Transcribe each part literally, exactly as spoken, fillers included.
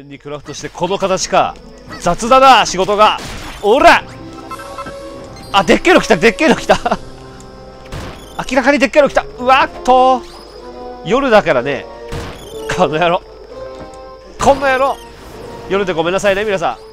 面にクラフトしてこの形か。雑だな仕事が。おらあ、でっけえの来た、でっけえの来た明らかにでっけえの来た。うわっと夜だからね。この野郎この野郎夜でごめんなさいね皆さ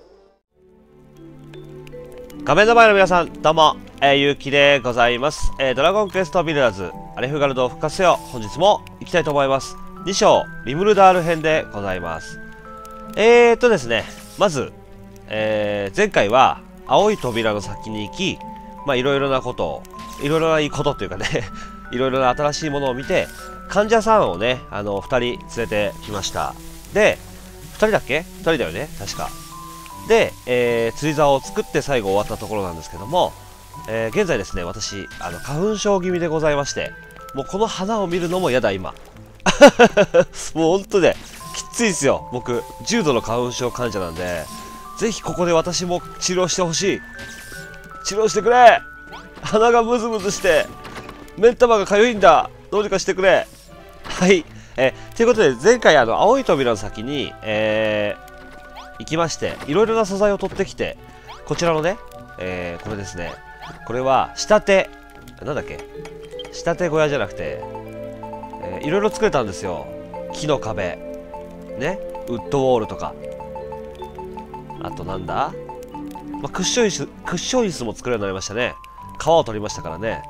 ん。画面の前の皆さんどうも、えー、ゆうきでございます。えー、ドラゴンクエストビルダーズアレフガルド復活せよ。本日も行きたいと思います。に章リムルダール編でございます。えーっとですね、まず、えー、前回は青い扉の先に行き、まあいろいろなことを、いろいろないいことっていうかねいろいろな新しいものを見て、患者さんをね、あのふたり連れてきました。でふたりだっけ、ふたりだよね確か。で、えー、釣り竿を作って最後終わったところなんですけども、えー、現在ですね私あの花粉症気味でございまして、もうこの花を見るのも嫌だ今もうほんとねきついですよ。僕重度の花粉症患者なんで、ぜひここで私も治療してほしい。治療してくれ。鼻がムズムズして目ん玉がかゆいんだ。どうにかしてくれ。はい、えー、ということで前回あの青い扉の先に、えー、行きまして、いろいろな素材を取ってきて、こちらのね、えー、これですね、これは仕立てなんだっけ、仕立て小屋じゃなくて、えー、いろいろ作れたんですよ。木の壁ね、ウッドウォールとか、あとなんだ、まあ、クッション椅子クッション椅子も作れるようになりましたね。皮を取りましたからね。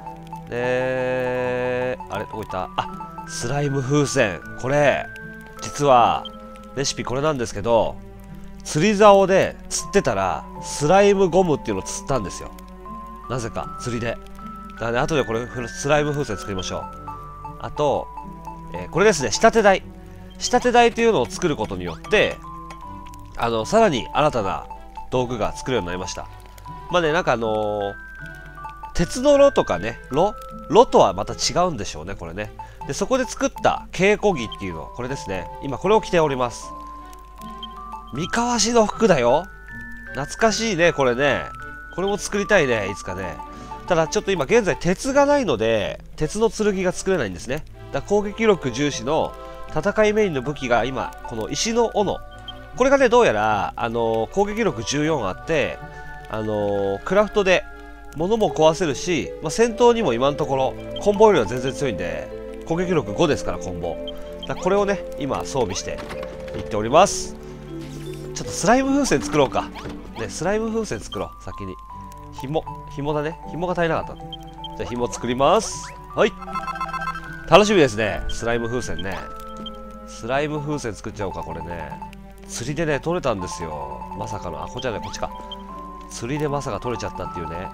であれどこ行った。あ、スライム風船。これ実はレシピこれなんですけど、釣り竿で釣ってたらスライムゴムっていうのを釣ったんですよ。なぜか釣りで。だからね、後でこれスライム風船作りましょう。あと、えー、これですね、仕立て台。仕立て台というのを作ることによって、あのさらに新たな道具が作れるようになりました。まあね、なんかあのー、鉄の炉とかね、炉炉とはまた違うんでしょうねこれね。でそこで作った稽古着っていうの、これですね。今これを着ております。三河市の服だよ。懐かしいねこれね。これも作りたいねいつかね。ただちょっと今現在鉄がないので鉄の剣が作れないんですね。だから攻撃力重視の戦いメインの武器が今この石の斧、これがねどうやらあのー、攻撃力じゅうよんあって、あのー、クラフトで物も壊せるし、まあ、戦闘にも今のところコンボよりは全然強いんで、攻撃力ごですからコンボだ。これをね今装備していっております。ちょっとスライム風船作ろうかね。スライム風船作ろう先に。紐紐だね、紐が足りなかった。じゃあ紐作ります。はい、楽しみですねスライム風船ね。スライム風船作っちゃおうかこれね。釣りでね取れたんですよまさかの。あ、こっちじゃないこっちか。釣りでまさか取れちゃったっていうね。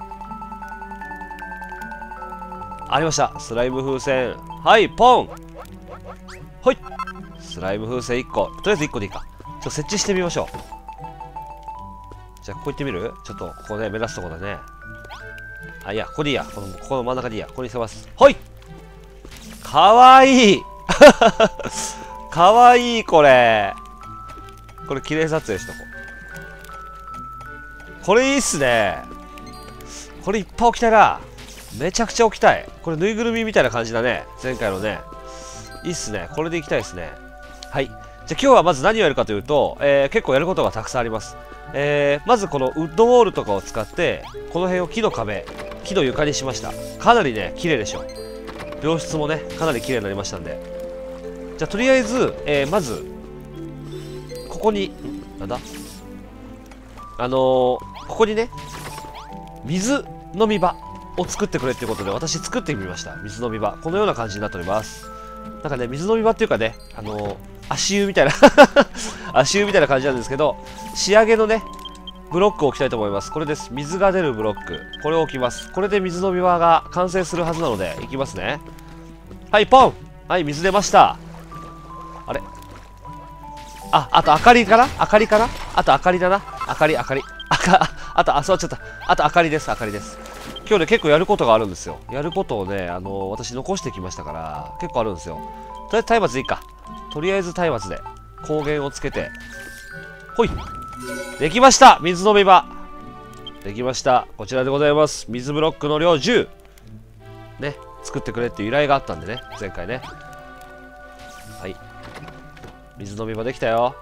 ありました、スライム風船。はい、ポン。はい、スライム風船いっこ、とりあえずいっこでいいか。ちょっと設置してみましょう。じゃあここ行ってみる。ちょっとここね目指すとこだね。あ、いやここでいいや、このここの真ん中でいいや。ここにせます。はい、かわいいかわいい。これこれ綺麗撮影しとこう。これいいっすね。これいっぱい置きたいな。めちゃくちゃ置きたい。これぬいぐるみみたいな感じだね前回のね。いいっすね、これでいきたいですね。はい、じゃあ今日はまず何をやるかというと、えー、結構やることがたくさんあります。えー、まずこのウッドウォールとかを使ってこの辺を木の壁、木の床にしました。かなりね綺麗でしょ。病室もねかなり綺麗になりましたんで、じゃあとりあえず、えー、まずここになんだあのー、ここにね水飲み場を作ってくれっていうことで私作ってみました。水飲み場このような感じになっております。なんかね水飲み場っていうかね、あのー、足湯みたいな足湯みたいな感じなんですけど、仕上げのねブロックを置きたいと思います。これです。水が出るブロック、これを置きます。これで水飲み場が完成するはずなのでいきますね。はい、ポン。はい、水出ました。あれ、あ、あと明かりかな、明かりかな、あと明かりだな、明かり明かりあかあとあそうちょっとあと明かりです。明かりです。今日ね結構やることがあるんですよ。やることをねあのー、私残してきましたから結構あるんですよ。とりあえず松明でいいか。とりあえず松明で光源をつけて、ほい、できました。水飲み場できました。こちらでございます。水ブロックの量じゅうね、作ってくれっていう依頼があったんでね前回ね。はい、 水飲み場できたよ。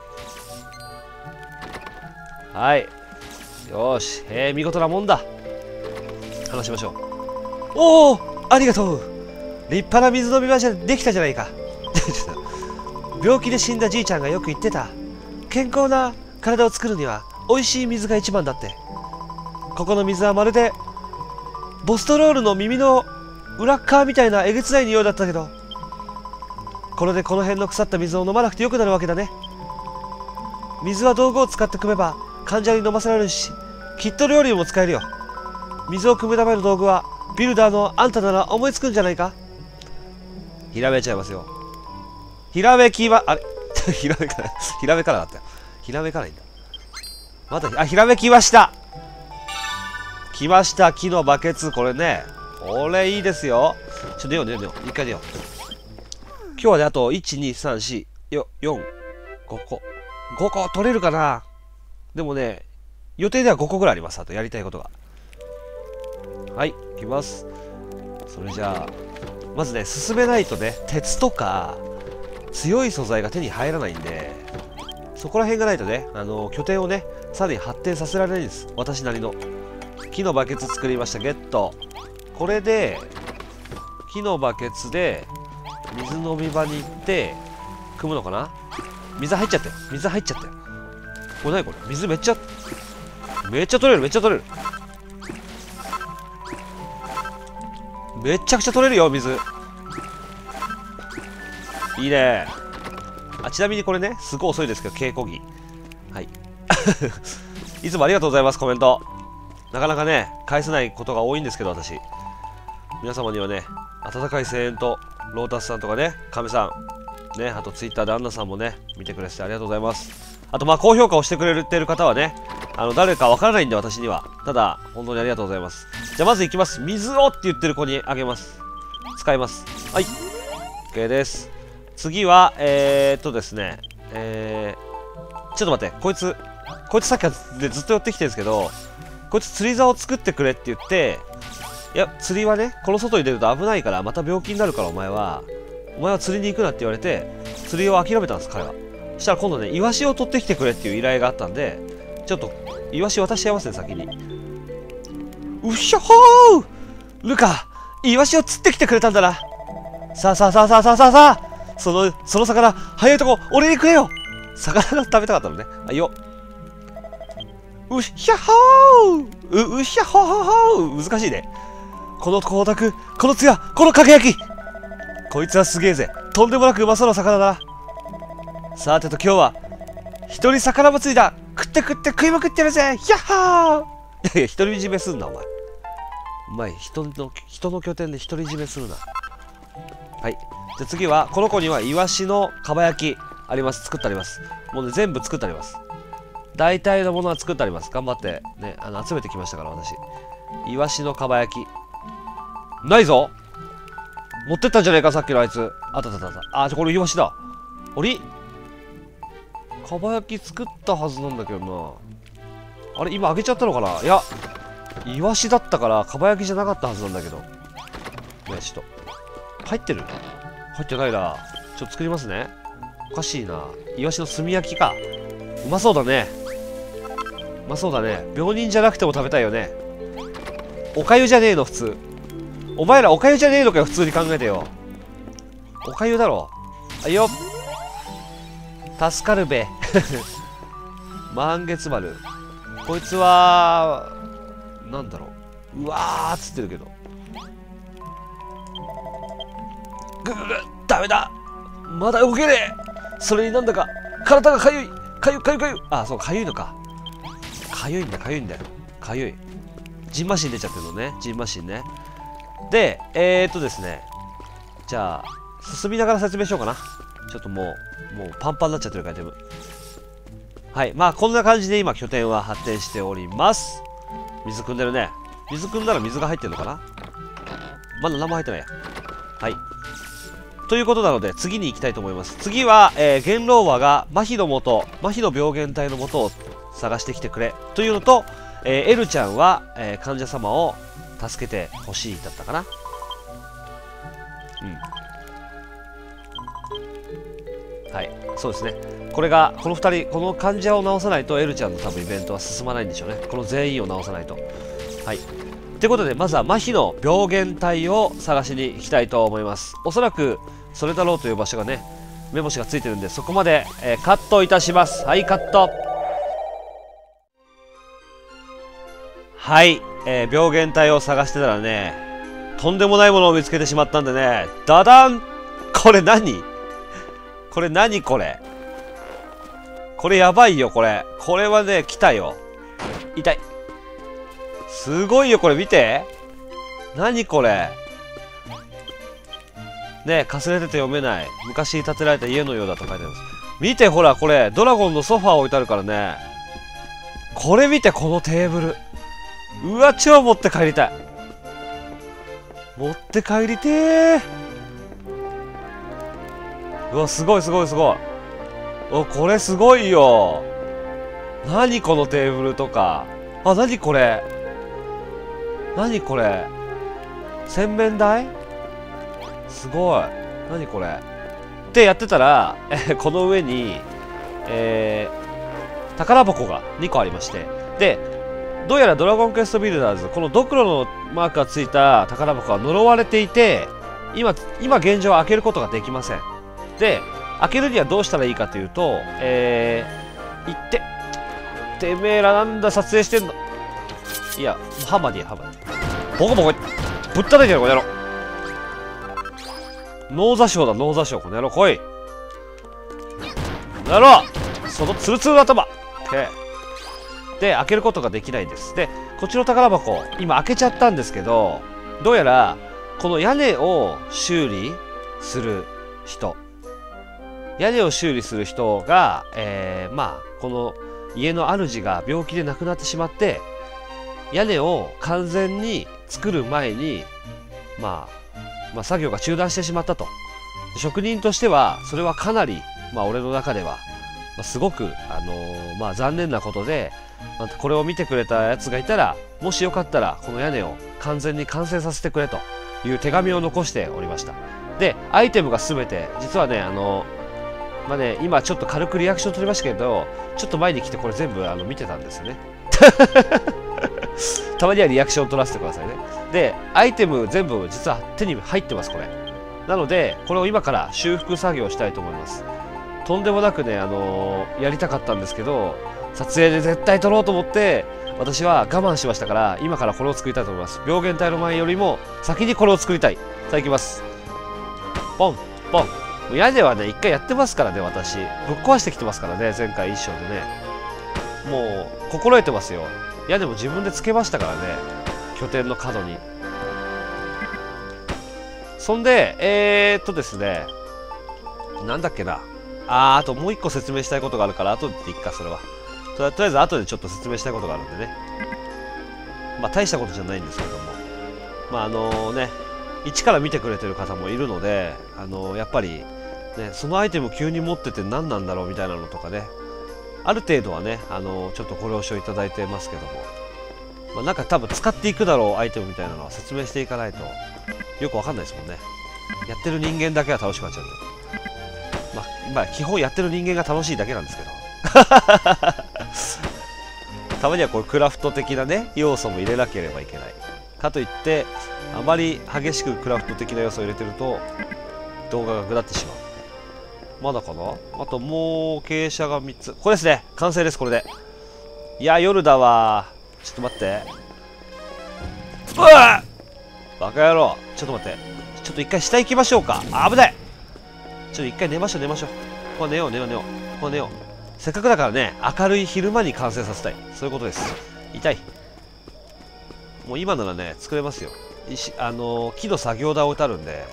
はい。よーし。えー、見事なもんだ。話しましょう。おお、ありがとう。立派な水飲み場じゃできたじゃないか。病気で死んだじいちゃんがよく言ってた。健康な体を作るには美味しい水が一番だって。ここの水はまるでボストロールの耳の裏っ側みたいなえげつない匂いだったけど、これでこの辺の腐った水を飲まなくてよくなるわけだね。水は道具を使って汲めば患者に飲ませられるし、きっと料理にも使えるよ。水を汲むための道具はビルダーのあんたなら思いつくんじゃないか。ひらめいちゃいますよ。ひらめきは、あれひらめかない。ひらめかなかったよ。ひらめかないんだ。また、あ、ひらめきました。来ました、木のバケツ。これね。これいいですよ。ちょっと出よう、出よう、出よう。一回出よう。今日はね、あと、いち、に、さん、よん、よん、ごこ。ごこ取れるかな。でもね、予定ではごこぐらいあります。あと、やりたいことが。はい、いきます。それじゃあ、まずね、進めないとね、鉄とか、強い素材が手に入らないんで、そこら辺がないとね、あのー、拠点をね、さらに発展させられないんです。私なりの。木のバケツ作りました。ゲット。これで、木のバケツで、水飲み場に行って、汲むのかな。水入っちゃって。水入っちゃって。これ何これ水めっちゃ、めっちゃ取れる、めっちゃ取れる。めっちゃくちゃ取れるよ、水。いいね。あ、ちなみにこれね、すごい遅いですけど、稽古着。はい。いつもありがとうございます、コメント。なかなかね、返せないことが多いんですけど、私。皆様にはね、温かい声援と、ロータスさんとかね、カメさん、ね、あとツイッターでアンナさんもね、見てくれてありがとうございます。あと、まあ、高評価をしてくれてる方はね、あの、誰かわからないんで、私には。ただ、本当にありがとうございます。じゃあ、まずいきます。水をって言ってる子にあげます。使います。はい。OK です。次は、えーっとですね、えー、ちょっと待って、こいつ、こいつさっきからでずっと寄ってきてるんですけど、こいつ釣り竿を作ってくれって言って、いや、釣りはね、この外に出ると危ないから、また病気になるから、お前は、お前は釣りに行くなって言われて、釣りを諦めたんです、彼は。そしたら今度ね、イワシを取ってきてくれっていう依頼があったんで、ちょっと、イワシ渡しちゃいますね、先に。うっしょほールカ、イワシを釣ってきてくれたんだな。さあさあさあさあさあさあさあその、その魚、早いとこ、俺に食えよ。魚が食べたかったのね。あ、いよ。うっしゃほーう、うっしゃほほほー難しいね。この光沢、この艶、この輝き。こいつはすげえぜ。とんでもなくうまそうな魚だな。さてと今日は、一人魚祭りだ。食って食って食いまくってるぜ。ひゃっはーいやいや、独り占めすんな、お前。お前、人の、人の拠点で独り占めするな。はい。じゃ次は、この子にはイワシのかば焼きあります。作ってあります。もうね、全部作ってあります。大体のものは作ってあります。頑張って、ね、あの、集めてきましたから、私。イワシのかば焼き。ないぞ持ってったんじゃねえか、さっきのあいつ。あったあったあった。あ、じゃこれイワシだ。あれかば焼き作ったはずなんだけどな。あれ今あげちゃったのかな。いや、イワシだったから、かば焼きじゃなかったはずなんだけど。ね、ちょっと。入ってる入ってないな。ちょっと作りますね。おかしいな。イワシの炭焼きか。うまそうだね。うまそうだね。病人じゃなくても食べたいよね。おかゆじゃねえの、普通。お前らおかゆじゃねえのかよ、普通に考えてよ。おかゆだろ。あいよ。助かるべ。満月丸。こいつは、なんだろう。うわーっつってるけど。ぐぐぐ、ダメだ。まだ動けねえ。それになんだか、体がかゆい。かゆかゆかゆ。あ、そう、かゆいのか。かゆいんだ、かゆいんだよ。かゆい。ジンマシン出ちゃってるのね。ジンマシンね。で、えーっとですね。じゃあ、進みながら説明しようかな。ちょっともう、もうパンパンになっちゃってるから、全部。はい。まあ、こんな感じで今、拠点は発展しております。水汲んでるね。水汲んだら水が入ってるのかな。まだ何も入ってないや。はい。ということなので、次に行きたいと思います。次は、えー、元老和が麻痺の元、麻痺の病原体の元を探してきてくれ。というのと、えー、エルちゃんは、えー、患者様を助けてほしいだったかな。うん。 はい、そうですね。これが、このふたり、この患者を治さないと、エルちゃんの多分イベントは進まないんでしょうね。この全員を治さないと。はい。ということで、まずは麻痺の病原体を探しに行きたいと思います。おそらく、それだろうという場所がね、目星がついてるんで、そこまで、えー、カットいたします。はい、カット。はい、えー、病原体を探してたらね、とんでもないものを見つけてしまったんでね、ダダン！これ何？これ何これ？これやばいよ、これ。これはね、来たよ。痛い。すごいよ、これ見て。何これ。ねえ、かすれてて読めない。昔建てられた家のようだと書いてあります。見て、ほら、これ、ドラゴンのソファー置いてあるからね。これ見て、このテーブル。うわ、超持って帰りたい。持って帰りてー。うわ、すごいすごいすごい。お、これすごいよ。何このテーブルとか。あ、何これ。何これ。洗面台すごい。何これ。ってやってたら、えこの上に、えー、宝箱がにこありまして。で、どうやらドラゴンクエストビルダーズ、このドクロのマークがついた宝箱は呪われていて、今、今現状は開けることができません。で、開けるにはどうしたらいいかというと、えー、行って、てめえらなんだ撮影してんの。いや、ハンマーでいい、ハンマーで。ボコボコ、ぶったたいてる、この野郎。脳座礁だ、脳座礁、この野郎、来い。この野郎そのツルツルの頭。で、開けることができないんです。で、こっちの宝箱、今開けちゃったんですけど、どうやら、この屋根を修理する人、屋根を修理する人が、えー、まあ、この家の主が病気で亡くなってしまって、屋根を完全に作る前に、まあ、まあ、作業が中断してしまったと。職人としては、それはかなり、まあ、俺の中では、まあ、すごく、あのー、まあ、残念なことで、まあ、これを見てくれたやつがいたら、もしよかったら、この屋根を完全に完成させてくれという手紙を残しておりました。で、アイテムがすべて、実はね、あのー、まあね、今ちょっと軽くリアクション取りましたけど、ちょっと前に来てこれ全部あの見てたんですよね。たまにはリアクション取らせてくださいね。で、アイテム全部実は手に入ってます、これ。なので、これを今から修復作業したいと思います。とんでもなくね、あのー、やりたかったんですけど、撮影で絶対撮ろうと思って、私は我慢しましたから、今からこれを作りたいと思います。病原体の前よりも先にこれを作りたい。さあ行きます。ポン、ポン。屋根はね、一回やってますからね、私。ぶっ壊してきてますからね、前回一章でね。もう、心得てますよ。屋根も自分でつけましたからね。拠点の角に。そんで、えーっとですね、なんだっけな。あー、あともう一個説明したいことがあるから、後で言っていっか、それは。とりあえず後でちょっと説明したいことがあるんでね。まあ、大したことじゃないんですけども。まあ、あのね、一から見てくれてる方もいるので、あのやっぱり、ね、そのアイテム急に持ってて何なんだろうみたいなのとかね、ある程度はね、あのちょっとご了承いただいてますけども、まあ、なんか多分使っていくだろうアイテムみたいなのは説明していかないとよくわかんないですもんね。やってる人間だけは楽しくなっちゃうんで、まあ、まあ基本やってる人間が楽しいだけなんですけどたまにはこういうクラフト的なね要素も入れなければいけないかといって、あまり激しくクラフト的な要素を入れてると動画が下ってしまう。まだかな。あともう傾斜がみっつ。これですね、完成です。これで。いや夜だわ。ちょっと待って、うわっバカ野郎。ちょっと待って、ちょっと一回下行きましょうか。あ、危ない。ちょっと一回寝ましょう寝ましょう。ここ寝よう寝よう寝よう。ここ寝よう。せっかくだからね、明るい昼間に完成させたい。そういうことです。痛い。もう今ならね作れますよ。石、あのー、木の作業台置いてあるんで。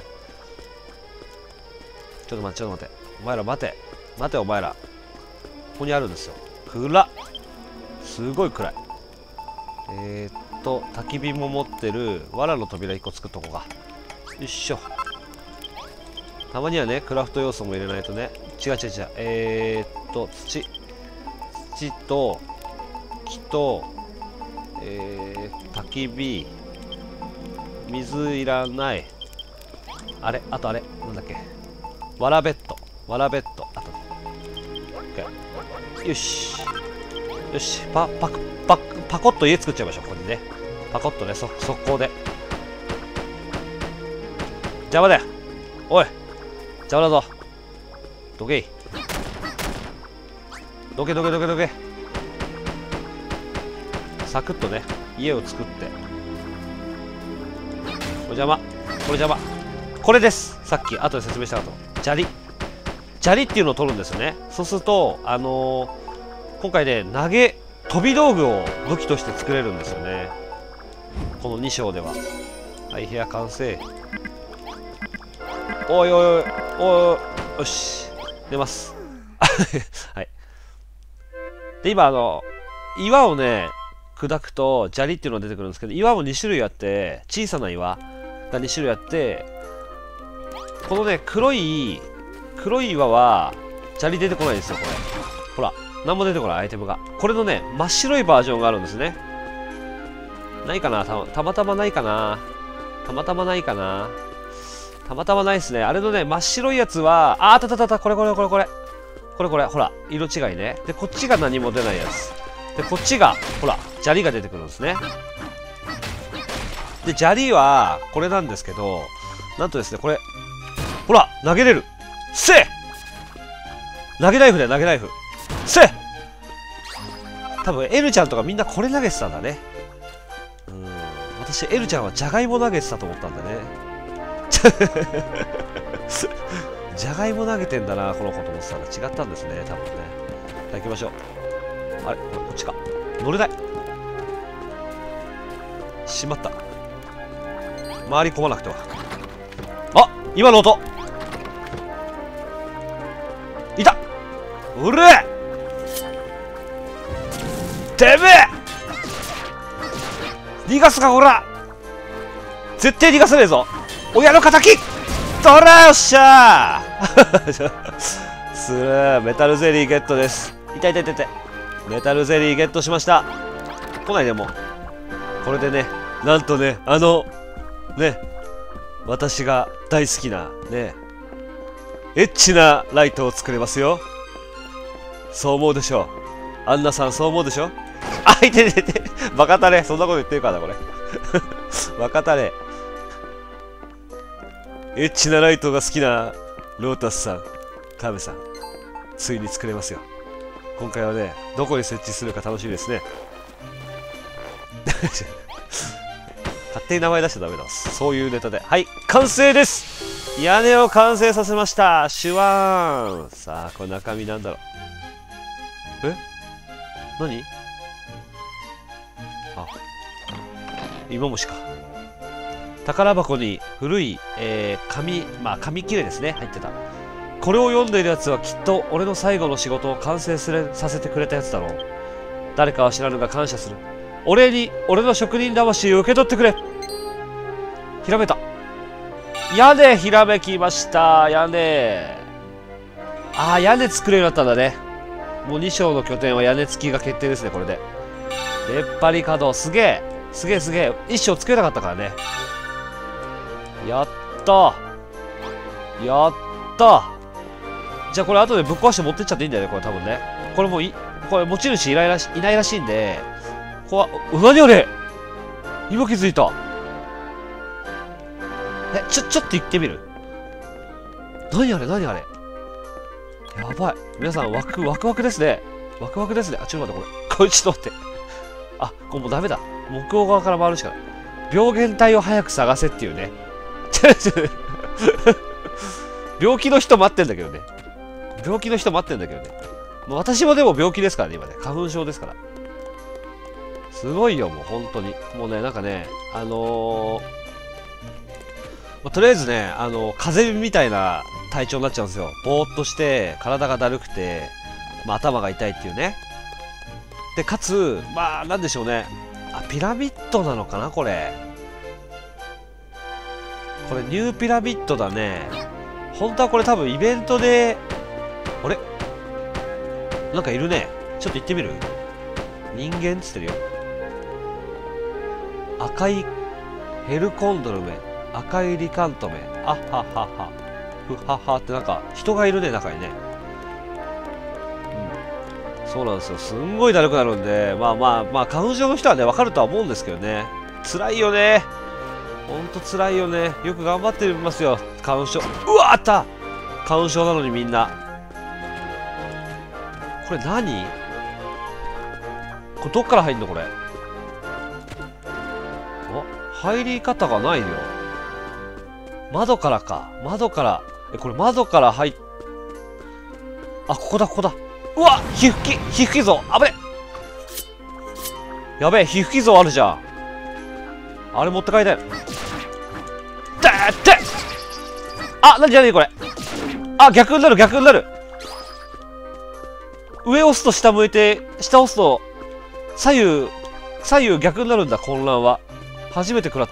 ちょっと待ってちょっと待って、お前ら待て待てお前ら。ここにあるんですよ。暗っ、すごい暗い。えー、っと焚き火も持ってる。藁の扉いっこ作っとこうか。よいしょ。たまにはねクラフト要素も入れないとね。違う違う違う。えー、っと土土と木と、えー、焚き火、水いらない。あれあとあれなんだっけ、わらベッド、わらベッドあった。 よしよし、パパパパコッと家作っちゃいましょう。ここにね、パコッとね、そ速攻で。邪魔だよ、おい、邪魔だぞ。どけい、どけどけどけどけ。サクッとね、家を作って。これ邪魔、これ邪魔、これです。さっき後で説明したかと。砂利砂利っていうのを取るんですよね。そうするとあのー、今回ね、投げ飛び道具を武器として作れるんですよね、このに章では。はい、部屋完成。おいおいおいおい、よし、出ますはい。で今あの岩をね砕くと砂利っていうのが出てくるんですけど、岩もに種類あって、小さな岩がに種類あって、このね黒い黒い岩は砂利出てこないんですよ。これほら、何も出てこないアイテムが。これのね真っ白いバージョンがあるんですね。ないかな、たたまたまないかな、たまたまないかな、たまたまないですね。あれのね真っ白いやつは、あーたたたた、これこれこれこれこれこれ、ほら色違いね。でこっちが何も出ないやつで、こっちがほら砂利が出てくるんですね。で砂利はこれなんですけど、なんとですね、これほら投げれる。せえ、投げナイフだよ、投げナイフ。せえ、多分エルちゃんとかみんなこれ投げてたんだね。うん、私エルちゃんはじゃがいも投げてたと思ったんだねじゃがいも投げてんだなこの子と思ってたら違ったんですね、多分ね。行きましょう。あれ、これこっちか、乗れない。しまった、回り込まなくては。あ、今の音いた、うるえ、てめえ逃がすか、ほら絶対逃がさねえぞ、親の敵。とら、よっしゃーするー、メタルゼリーゲットです。痛い痛い痛い痛い、メタルゼリーゲットしました。来ないでもうこれでね、なんとね、あのね、私が大好きなねエッチなライトを作れますよ。そう思うでしょう、アンナさん、そう思うでしょ。あ、いててて、バカタレ、そんなこと言ってるからなこれバカタレ、エッチなライトが好きなロータスさん、カメさん、ついに作れますよ。今回はね、どこに設置するか楽しみですね勝手に名前出しちゃダメだ、そういうネタで。はい、完成です。屋根を完成させました。シュワーン。さあ、これ中身なんだろう。え、何、あ、芋虫か。宝箱に古い、えー、紙、まあ紙切れですね、入ってた。これを読んでいるやつはきっと俺の最後の仕事を完成するさせてくれたやつだろう。誰かは知らぬが感謝する。お礼に俺の職人魂を受け取ってくれ。ひらめいた。屋根ひらめきました。屋根。ああ、屋根作れるようになったんだね。もうに章の拠点は屋根付きが決定ですね、これで。出っ張り稼働、すげえすげえすげえ。いっ章作れなかったからね。やったやったじゃあこれ後でぶっ壊して持ってっちゃっていいんだよね、これ多分ね。これもうい、これ持ち主いないらしい、いないらしいんで、こわ、うわ、何あれ、今気づいた。え、ちょ、ちょっと行ってみる。何あれ、何あれ。やばい。皆さん、ワク、ワクワクですね。ワクワクですね。あ、ちょっと待って、これ。これちょっと待って。あ、これもうダメだ。木曜側から回るしかない。病原体を早く探せっていうね。病気の人待ってんだけどね。病気の人待ってんだけどね。もう私もでも病気ですからね、今ね。花粉症ですから。すごいよ、もう本当に。もうね、なんかね、あのー、まあ、とりあえずね、あのー、風邪みたいな体調になっちゃうんですよ。ぼーっとして、体がだるくて、まあ、頭が痛いっていうね。で、かつ、まあ、なんでしょうね。あ、ピラミッドなのかな、これ。これ、ニューピラミッドだね。本当はこれ多分イベントで、あれなんかいるね。ちょっと行ってみる？人間っつってるよ。赤いヘルコンドルメ、赤いリカントメ、あっはっはっは、ふはっはってなんか人がいるね、中にね。うん、 そうなんですよ。すんごいだるくなるんで、まあまあまあ、花粉症の人はね、わかるとは思うんですけどね。辛いよね。ほんと辛いよね。よく頑張ってますよ、花粉症。うわ、あった。花粉症なのにみんな。これ何？これどっから入んのこれ。あ、入り方がないよ。窓からか。窓から。え、これ窓から入っ、あ、ここだ、ここだ。うわ、皮膚き、皮膚傷像。あぶね。やべえ、皮膚傷像あるじゃん。あれ持って帰りたい。だーって。あ、なになにこれ。あ、逆になる、逆になる。上押すと下向いて、下押すと、左右、左右逆になるんだ、混乱は。初めて食らった。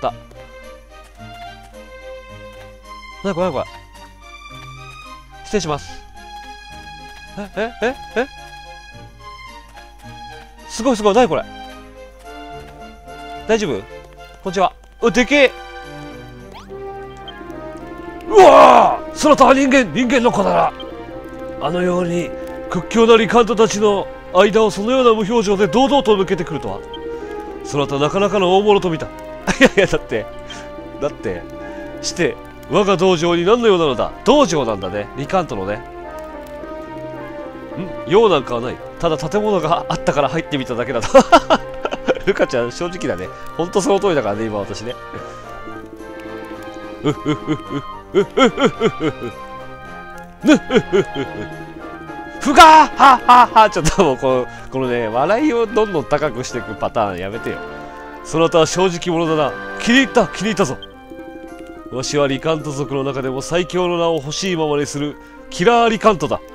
なにこれ、なにこれ。失礼します。え、え、え、えすごいすごい、なにこれ。大丈夫？こんにちは。うわ、でけえ。うわぁ、そなたは人間、人間の子だな。あのように屈強なリカントたちの間をそのような無表情で堂々と抜けてくるとは。そなたなかなかの大物と見た。いやいや、だってだってして我が道場に何のようなのだ。道場なんだね、リカントのね。ん、用なんかはない。ただ建物があったから入ってみただけだと。ルカちゃん正直だね。ほんとその通りだからね、今私ね。うっふっふっふっふっふっふっふっふっふっぬっふっふっふっふがーははは。ちょっともうこのこのね、笑いをどんどん高くしていくパターンやめてよ。そなたは正直者だな。気に入った、気に入ったぞ。わしはリカント族の中でも最強の名を欲しいままにするキラーリカントだ。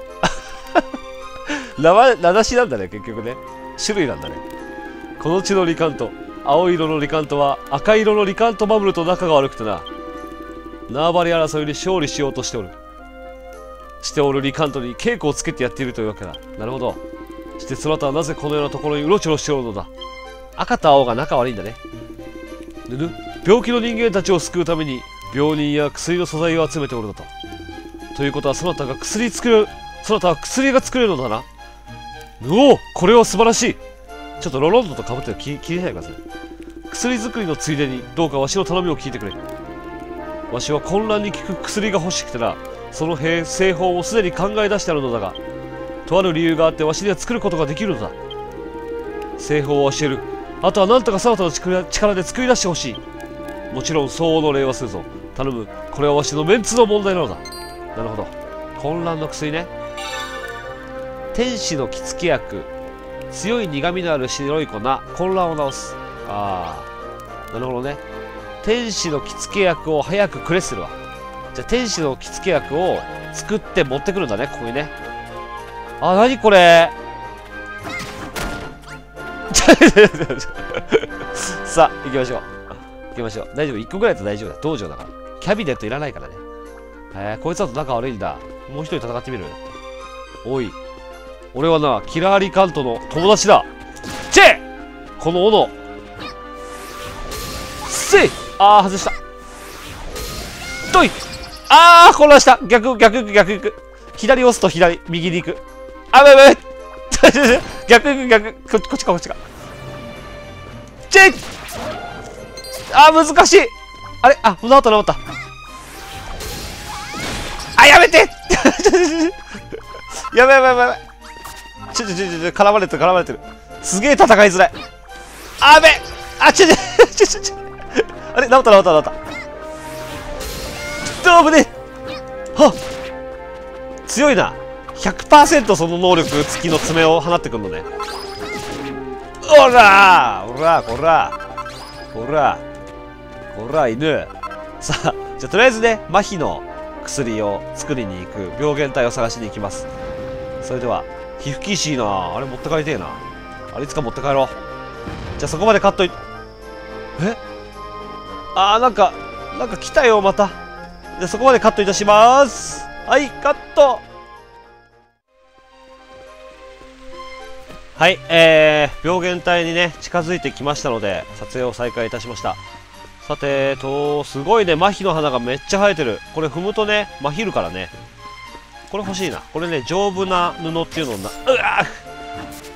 名前、名指しなんだね、結局ね。種類なんだね。この地のリカント、青色のリカントは赤色のリカントマムルと仲が悪くてな。縄張り争いに勝利しようとしておる。しておるリカントに稽古をつけてやっているというわけだ。なるほど。してそなたはなぜこのようなところにうろちょろしておるのだ。赤と青が仲悪いんだね。ぬぬ、病気の人間たちを救うために病人や薬の素材を集めておるのだと。ということはそなたが薬作る、そなたは薬が作れるのだな。おお、これは素晴らしい。ちょっとロロンドとかぶって切りないでください。薬作りのついでにどうかわしの頼みを聞いてくれ。わしは混乱に効く薬が欲しくてな。その製法をすでに考え出してあるのだが、とある理由があってわしには作ることができるのだ。製法を教える。あとは何とかそなたの力で作り出してほしい。もちろん相応の礼はするぞ。頼む。これはわしのメンツの問題なのだ。なるほど。混乱の薬ね。天使の着付け薬。強い苦みのある白い粉。混乱を治す。ああ、なるほどね。天使の着付け薬を早くくれするわ。じゃあ天使の着付け薬を作って持ってくるんだね、ここにね。あ、なにこれ。さあ、行きましょう。行きましょう。大丈夫。いっこぐらいだと大丈夫だ。道場だから。キャビネットいらないからね。えー、こいつだと仲悪いんだ。もう一人戦ってみる。おい。俺はな、キラーリカントの友達だ。チェ！この斧。せい！あー、外した。どい！あー、混乱した。逆、逆、逆行く。左押すと左、右に行く。あ、べべべ逆行く、逆。こっち、こっちか、こっちか。チェイ！あー、難しい。あれ？あ、治った、治った。あ、やめてやばいやばいやばいやばい。ちょちょちょちょ、絡まれてる、絡まれてる。すげえ戦いづらい。あーべ！あ、ちょちょちょちょちょ。あれ？治った、治った、治った。どうぶね！はっ！強いな。ひゃくパーセント その能力付きの爪を放ってくんのね。おらー！おらー！こらー！こらー！こらー、犬。さあ、じゃあとりあえずね、麻痺の薬を作りに行く病原体を探しに行きます。それでは、皮膚きしいな。あれ持って帰りてえな。あれいつか持って帰ろう。じゃあそこまでカットい、え？あー、なんか、なんか来たよ、また。じゃあそこまでカットいたします。はい、カット。はい、えー、病原体にね、近づいてきましたので、撮影を再開いたしました。さて、と、すごいね、麻痺の花がめっちゃ生えてる。これ踏むとね、麻痺るからね。これ欲しいな。これね、丈夫な布っていうのをな、うわ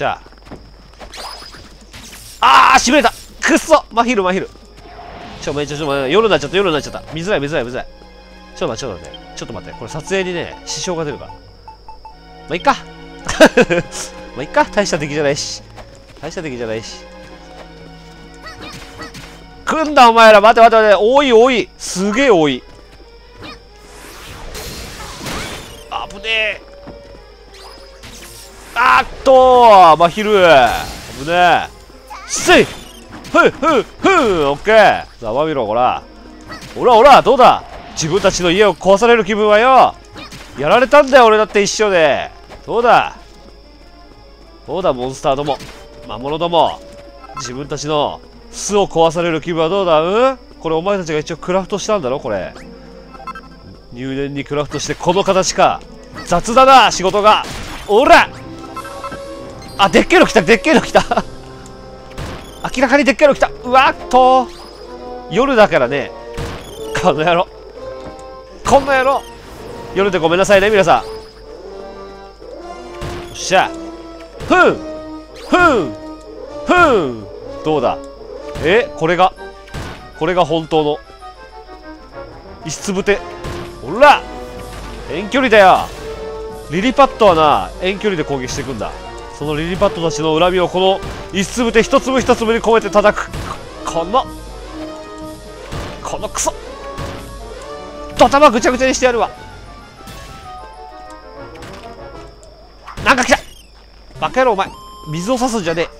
しゃ。あーしびれた。くっそマヒルマヒル。ちょ、めちゃちょ、ちょ、夜になっちゃった、夜になっちゃった。見づらい見づらい見づらい。ちょっと待って、ちょっと待って。ちょっと待って。これ撮影にね、支障が出るから。まあ、いっか。まあ、いっか。大した敵じゃないし。大した敵じゃないし。来んだ、お前ら。待て待て待て。多い多い。すげえ多い。あぶねえ。あーっとマヒル。危ねえ。せいふんふんふんオッケー。ざまみろ、ほら。ほらほら、どうだ。自分たちの家を壊される気分はよ。やられたんだよ、俺だって一緒で。どうだ。どうだ、モンスターども。魔物ども。自分たちの巣を壊される気分はどうだ。うんこれお前たちが一応クラフトしたんだろ、これ。入念にクラフトしてこの形か。雑だな、仕事が。おらあ、でっけえの来た、でっけえの来た。明らかにでっけえの来た。うわっと夜だからね。この野郎。この野郎。夜でごめんなさいね、皆さん。よっしゃ。ふんふんふんどうだ。えこれが、これが本当の石つぶて。ほら遠距離だよ。リリパットはな、遠距離で攻撃していくんだ。そのリリパットたちの恨みをこの石つぶて一粒一粒に込めて叩く。このこのクソドタマぐちゃぐちゃにしてやるわ。なんか来た。バカ野郎お前、水を差すんじゃねえ。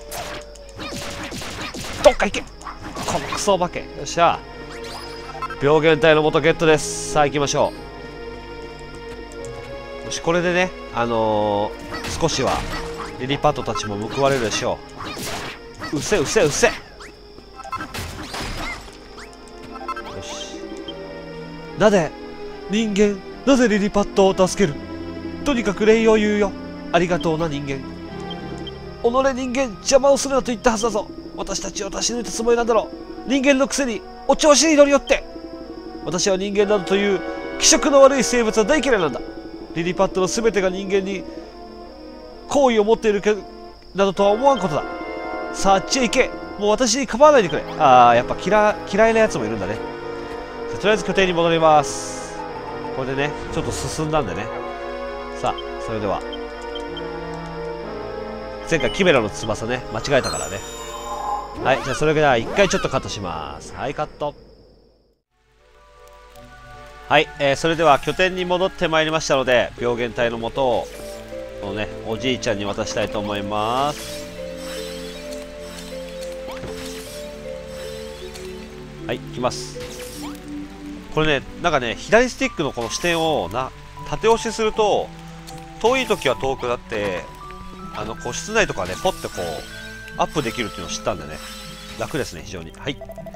どっか行けこのクソお化け。よっしゃ。病原体の元ゲットです。さあ行きましょう。よし、これでね、あのー、少しはリリパットたちも報われるでしょう。うせうせうせ。よし。なぜ人間、なぜリリパットを助ける。とにかく礼を言うよ。ありがとうな人間。己人間、邪魔をするなと言ったはずだぞ。私たちを出し抜いたつもりなんだろう。人間のくせにお調子に乗り寄って。私は人間などという気色の悪い生物は大嫌いなんだ。リリパットの全てが人間に好意を持っているけなどとは思わんことだ。さああっちへ行け。もう私に構わないでくれ。ああ、やっぱ嫌嫌いなやつもいるんだね。とりあえず拠点に戻ります。これでね、ちょっと進んだんでね。さあ、それでは。前回キメラの翼ね、間違えたからね。はい、じゃあそれでは一回ちょっとカットします。はい、カット。はい、えー、それでは拠点に戻ってまいりましたので、病原体の元を、このね、おじいちゃんに渡したいと思います。はい、いきます。これね、なんかね、左スティックのこの視点をな、縦押しすると、遠い時は遠くなって、あの、こう室内とかね、ポッてこう、アップできるっていうのを知ったんでね、楽ですね、非常に。はい。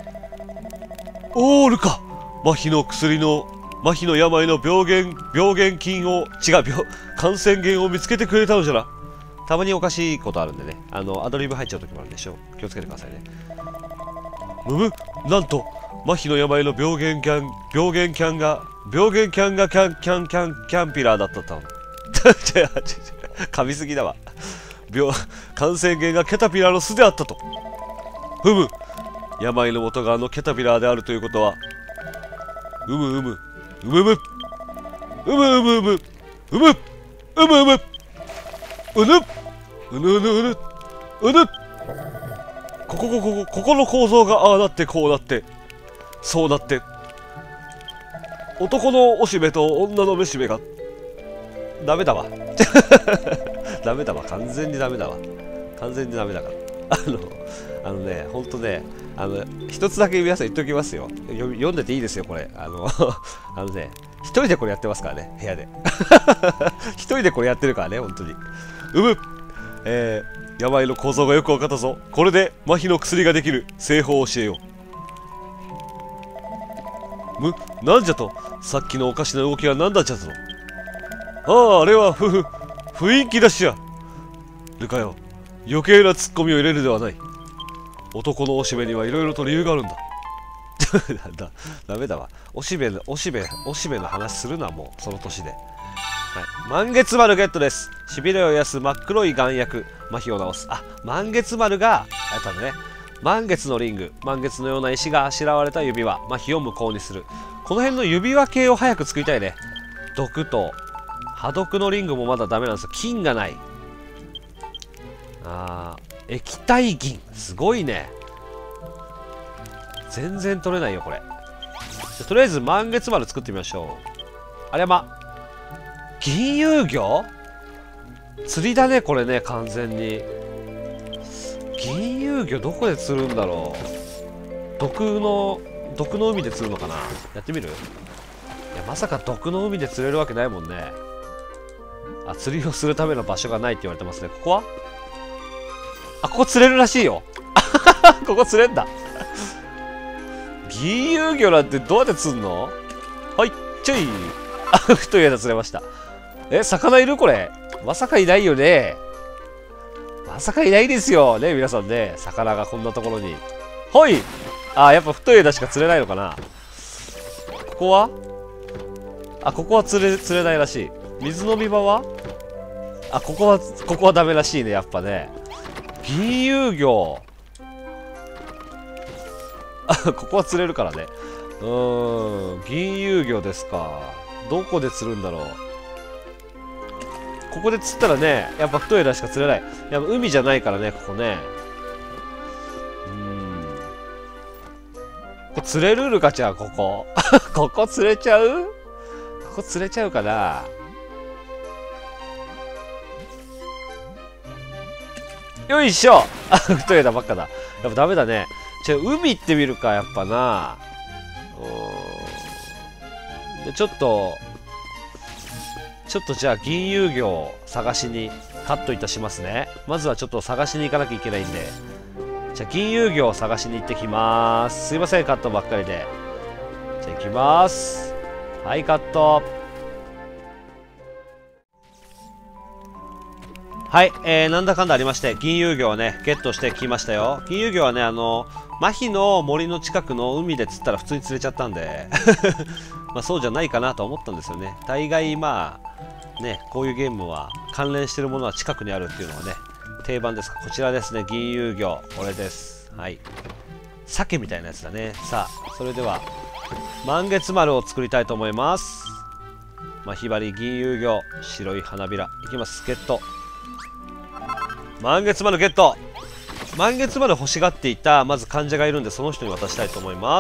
オールか麻痺の薬の、麻痺の病の病原、病原菌を、違う、病、感染源を見つけてくれたのじゃな。たまにおかしいことあるんでね、あの、アドリブ入っちゃう時もあるんでしょ。気をつけてくださいね。むむ、なんと、麻痺の病の病原キャン、病原キャンが、病原キャンがキャン、キャン、キャン、キャンピラーだったと。違う違う違う。噛みすぎだわ。病、感染源がケタピラーの巣であったと。ふむ。病の元があのケタピラーであるということは、うむうむ、うむむ、うむうむうむ、うむ、うむうむ、うぬ、うぬうぬうぬ、うぬ。ここここここの構造がああなってこうなって、そうなって、男のおしべと女のめしべが、ダメだわ。ダメだわ。完全にダメだわ。完全にダメだから。あの、あのね、ほんとね、あの、一つだけ皆さん言っておきますよ。読読んでていいですよ、これ。あの、あのね、一人でこれやってますからね、部屋で。一人でこれやってるからね、ほんとに。うむ、えー、病の構造がよく分かったぞ。これで麻痺の薬ができる製法を教えよう。む、なんじゃと、さっきのおかしな動きは何だっちゃぞ。ああ、あれは、ふふ、雰囲気出しや。ルカよ、余計なツッコミを入れるではない。男のおしべにはいろいろと理由があるんだ。だ、ダメだわ。おしべの、おしべ、おしべの話するな、もう、その年で。 満月丸ゲットです。しびれを癒す真っ黒い眼薬、麻痺を治す。あ、満月丸があったんだね。満月のリング、満月のような石があしらわれた指輪、麻痺を無効にする。この辺の指輪系を早く作りたいね。毒と破毒のリングもまだダメなんですよ。金がない。あー、液体銀、すごいね。全然取れないよこれ。じゃとりあえず満月丸作ってみましょう。あれま銀遊魚釣りだねこれね、完全に。銀遊魚どこで釣るんだろう。毒の毒の海で釣るのかな。やってみる。いやまさか毒の海で釣れるわけないもんね。あ、釣りをするための場所がないって言われてますね。ここはあ、ここ釣れるらしいよ。ここ釣れんだ。銀遊魚なんてどうやって釣んの。はいちょい。あ、太い枝釣れました。え、魚いるこれ。まさかいないよね。まさかいないですよね、皆さんね。魚がこんなところに。ほい。あ、やっぱ太い枝しか釣れないのかな。ここはあ、ここは釣れ、釣れないらしい。水飲み場はあ、ここは、ここはダメらしいね、やっぱね。銀遊魚。あ、ここは釣れるからね。うーん、銀遊魚ですか。どこで釣るんだろう。ここで釣ったらね、やっぱ太い枝しか釣れない。やっぱ海じゃないからね、ここね。うーん。ここ釣れるルカちゃん、ここ。ここ釣れちゃう？ここ釣れちゃうかな。よいしょ。あ、太い枝ばっかだ。やっぱダメだね。じゃあ海行ってみるか、やっぱな。うーん。で、ちょっと、ちょっとじゃあ銀遊魚を探しにカットいたしますね。まずはちょっと探しに行かなきゃいけないんで。じゃあ銀遊魚を探しに行ってきます。すいません、カットばっかりで。じゃあ行きます。はい、カット。はい、えー、なんだかんだありまして、銀遊魚をね、ゲットしてきましたよ。銀遊魚はね、あの、麻痺の森の近くの海で釣ったら普通に釣れちゃったんで、まあそうじゃないかなと思ったんですよね。大概まあ、ね、こういうゲームは関連してるものは近くにあるっていうのはね、定番ですか。こちらですね、銀遊魚。これです。はい。鮭みたいなやつだね。さあ、それでは、満月丸を作りたいと思います。まひばり、銀遊魚、白い花びら。いきます、ゲット。満月丸ゲット。満月丸欲しがっていたまず患者がいるんで、その人に渡したいと思います。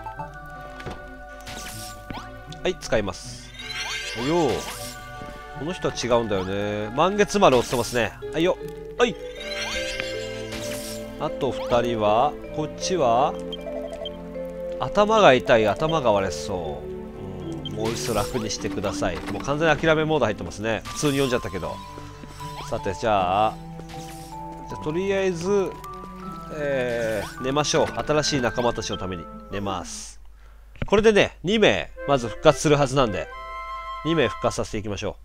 はい、使います。およー、この人は違うんだよね。満月丸を捨てますね。はいよ。はい。あとふたりは、こっちは頭が痛い、頭が割れそう。うん、もう一度楽にしてください。もう完全に諦めモード入ってますね。普通に読んじゃったけど。さて、じゃあじゃあとりあえず、えー、寝ましょう。新しい仲間たちのために寝ます。これでね、にめいまず復活するはずなんで、にめい復活させていきましょ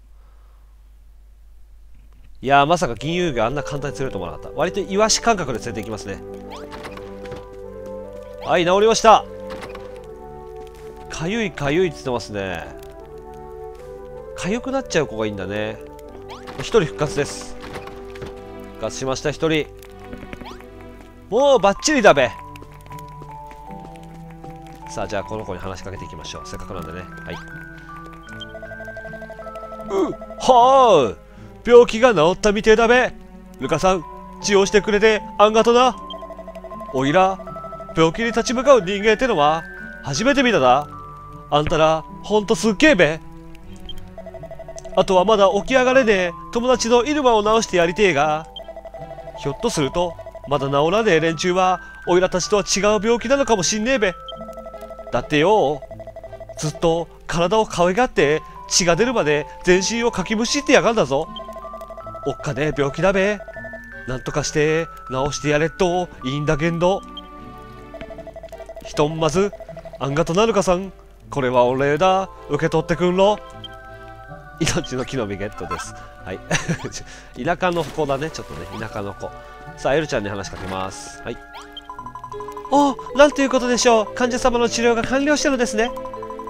う。いやー、まさか銀遊魚あんな簡単に釣れると思わなかった。割とイワシ感覚で釣れていきますね。はい、治りました。かゆいかゆいって言ってますね。かゆくなっちゃう子がいいんだね。ひとり復活です。復活しました。ひとりもうバッチリだべ。さあ、じゃあこの子に話しかけていきましょう。せっかくなんでね。はい。うっはー、病気が治ったみてえだべ。ルカさん、治療してくれてあんがとな。おいら、病気に立ち向かう人間ってのは初めて見ただ。あんたらほんとすっげえべ。あとはまだ起き上がれねえ友達のイルマを治してやりてえが、ひょっとするとまだ治らねえ連中はおいらたちとは違う病気なのかもしんねえべ。だってよ、ずっと体を可愛がって血が出るまで全身をかきむしってやがんだぞ。おっかねえ病気だべ。なんとかして治してやれっといいんだけんど。ひとんまずあんがとなるかさん、これはお礼だ、受け取ってくんろ。命の木の実ゲットです。はい田舎の子だね、ちょっとね、田舎の子。さあエルちゃんに話しかけます。はい。おお、なんということでしょう。患者様の治療が完了したのですね。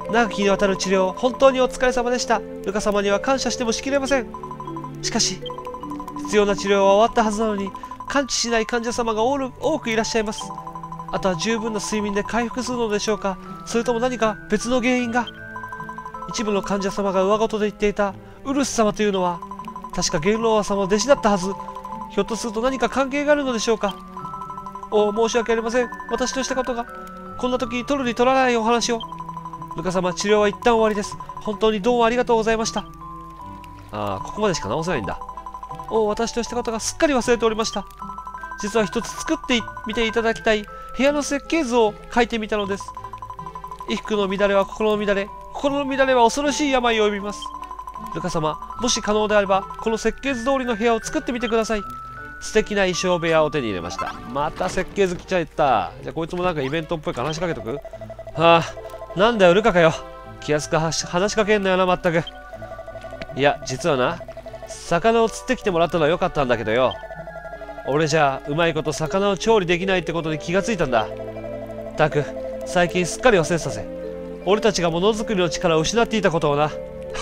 長きにわたる治療、本当にお疲れ様でした。ルカ様には感謝してもしきれません。しかし、必要な治療は終わったはずなのに、完治しない患者様が多くいらっしゃいます。あとは十分な睡眠で回復するのでしょうか、それとも何か別の原因が。一部の患者様が上言で言っていたウルス様というのは、確か元老様の弟子だったはず。ひょっとすると何か関係があるのでしょうか。おお、申し訳ありません。私としたことが。こんな時に取るに取らないお話を。ルカ様、治療は一旦終わりです。本当にどうもありがとうございました。ああ、ここまでしか直せないんだ。おお、私としたことがすっかり忘れておりました。実は一つ作ってみていただきたい部屋の設計図を書いてみたのです。衣服の乱れは心の乱れ、心の乱れは恐ろしい病を呼びます。ルカ様、もし可能であれば、この設計図通りの部屋を作ってみてください。素敵な衣装部屋を手に入れました。また設計図来ちゃった。じゃあこいつもなんかイベントっぽいから話しかけとく。はあ、なんだよルカかよ。気安く話しかけんなよな、まったく。いや、実はな、魚を釣ってきてもらったのは良かったんだけどよ。俺じゃあうまいこと魚を調理できないってことに気がついたんだ。たく、最近すっかり忘れてたぜ。俺たちがものづくりの力を失っていたことをな。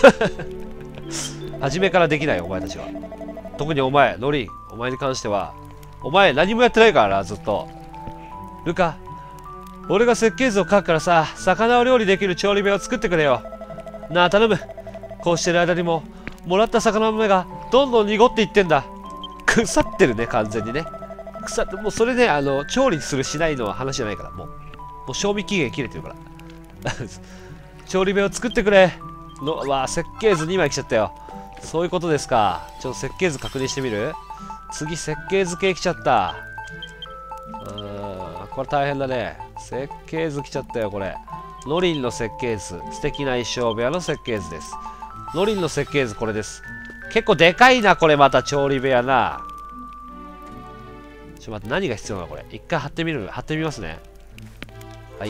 初めからできないお前たちは。特にお前、ノリン、お前に関しては、お前何もやってないからな、ずっと。ルカ、俺が設計図を書くからさ、魚を料理できる調理部屋を作ってくれよ。なあ、頼む。こうしてる間にも、もらった魚の目がどんどん濁っていってんだ。腐ってるね、完全にね。腐って、もうそれね、あの、調理するしないのは話じゃないから、もう、もう賞味期限切れてるから。調理部屋を作ってくれ。の、わあ、設計図にまい来ちゃったよ。そういうことですか。ちょっと設計図確認してみる？次、設計図系来ちゃった。うーん、これ大変だね。設計図来ちゃったよ、これ。ノリンの設計図。素敵な衣装部屋の設計図です。ノリンの設計図、これです。結構でかいな、これまた調理部屋な。ちょっと待って、何が必要なのこれ。一回貼ってみる。貼ってみますね。はい。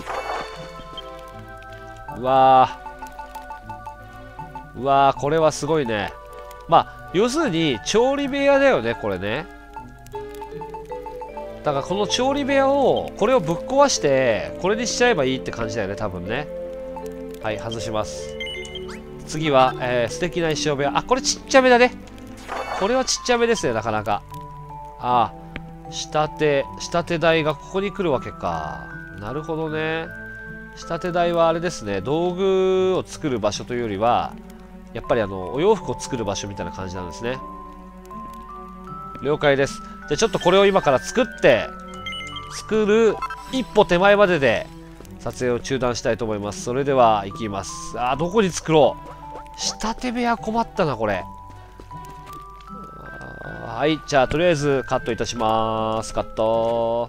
うわー。うわー、これはすごいね。まあ、要するに、調理部屋だよね、これね。だからこの調理部屋を、これをぶっ壊して、これにしちゃえばいいって感じだよね、多分ね。はい、外します。次は、えー、素敵な衣装部屋。あ、これちっちゃめだね。これはちっちゃめですね、なかなか。ああ、仕立て、仕立て台がここに来るわけか。なるほどね。仕立て台はあれですね、道具を作る場所というよりは、やっぱりあの、お洋服を作る場所みたいな感じなんですね。了解です。じゃあちょっとこれを今から作って、作る一歩手前までで撮影を中断したいと思います。それでは行きます。あー、どこに作ろう。仕立て部屋困ったな、これ。はい、じゃあとりあえずカットいたします。カット。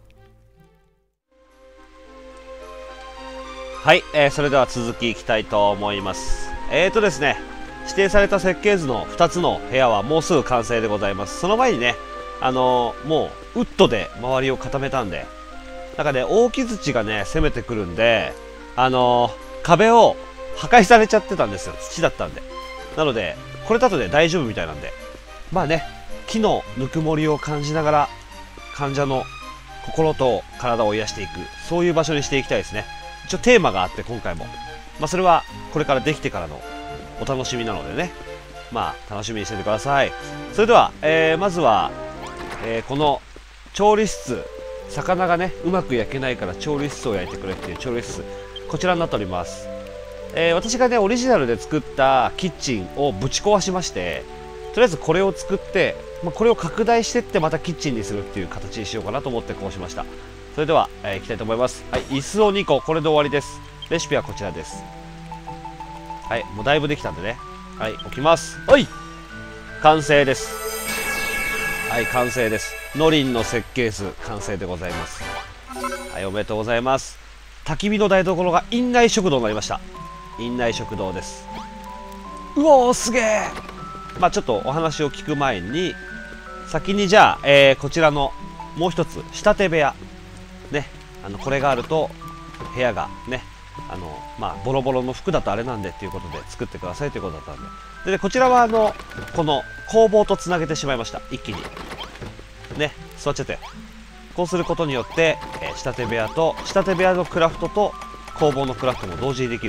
はい、えー、それでは続きいきたいと思います。えーとですね、指定された設計図のふたつの部屋はもうすぐ完成でございます。その前にね、あのー、もうウッドで周りを固めたんで、なんかね、大木槌がね、攻めてくるんで、あのー、壁を破壊されちゃってたんですよ。土だったんで。なので、これだとね、大丈夫みたいなんで。まあね、木のぬくもりを感じながら、患者の心と体を癒していく、そういう場所にしていきたいですね。一応テーマがあって、今回も。まあ、それは、これからできてからのお楽しみなのでね。まあ、楽しみにしててください。それでは、えー、まずは、えー、この調理室。魚がね、うまく焼けないから調理室を焼いてくれっていう調理室。こちらになっております。えー、私がね、オリジナルで作ったキッチンをぶち壊しまして、とりあえずこれを作って、まあ、これを拡大してってまたキッチンにするっていう形にしようかなと思ってこうしました。それでは、えー、いきたいと思います。はい、椅子をにこ、これで終わりです。レシピはこちらです。はい、もうだいぶできたんでね。はい、置きます。はい、完成です。はい、完成です。ノリンの設計図、完成でございます。はい、おめでとうございます。焚き火の台所が院内食堂になりました。院内食堂です。うおー、すげえ。まあちょっとお話を聞く前に、先にじゃあ、えー、こちらのもう一つ、仕立て部屋。ね、あの、これがあると、部屋がね、あの、まあ、ボロボロの服だとあれなんでっていうことで作ってくださいということだったんで。で、ね、こちらはあの、この工房とつなげてしまいました。一気に。ね、座っちゃって。こうすることによって、えー、仕立て部屋と、仕立て部屋のクラフトと工房のクラフトも同時にできる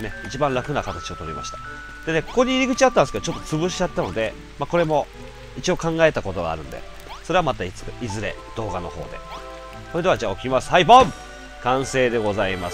ね、一番楽な形を取りました。でね、ここに入り口あったんですけど、ちょっと潰しちゃったので、まあ、これも一応考えたことがあるんで、それはまたいついずれ動画の方で。それではじゃあ置きます。はい、ボン完成でございます。